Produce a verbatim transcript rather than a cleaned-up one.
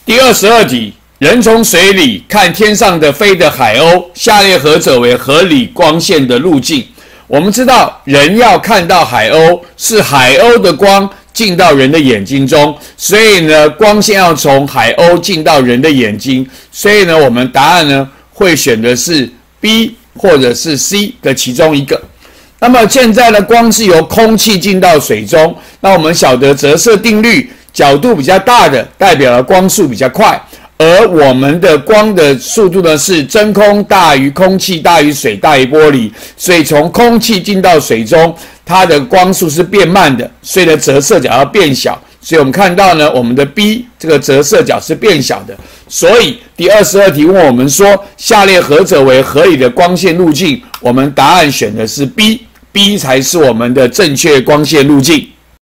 第二十二题，人从水里看天上的飞的海鸥，下列何者为合理光线的路径？我们知道，人要看到海鸥，是海鸥的光进到人的眼睛中，所以呢，光线要从海鸥进到人的眼睛，所以呢，我们答案呢会选的是 B 或者是 C 的其中一个。那么现在呢，光是由空气进到水中，那我们晓得折射定律，角度比较大的代表了光速比较快，而我们的光的速度呢是真空大于空气大于水大于玻璃，所以从空气进到水中，它的光速是变慢的，所以呢折射角要变小，所以我们看到呢，我们的 B 这个折射角是变小的。所以第二十二题问我们说，下列何者为合理的光线路径？我们答案选的是 B，B 才是我们的正确光线路径。